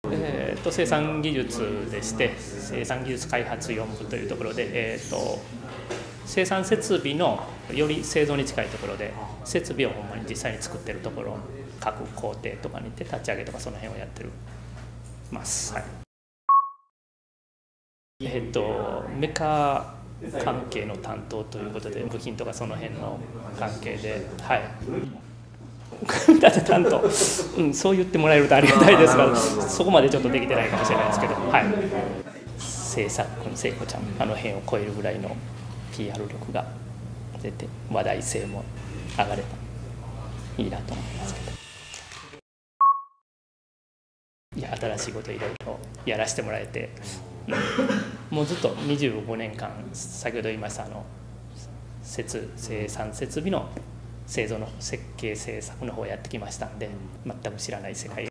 生産技術でして、生産技術開発4部というところで、生産設備のより製造に近いところで、設備をほんまに実際に作ってるところ、各工程とかに行って立ち上げとかその辺をやってます。はい、メカ関係の担当ということで、部品とかその辺の関係で、はい。だって担当、そう言ってもらえるとありがたいですが、そこまでちょっとできてないかもしれないですけど、はい、制作君、聖子ちゃん、あの辺を超えるぐらいの PR 力が出て、話題性も上がればいいなと思いますけど。いや、新しいこといろいろやらせてもらえて、もうずっと25年間、先ほど言いました生産設備の製造の設計制作の方をやってきましたんで、全く知らない世界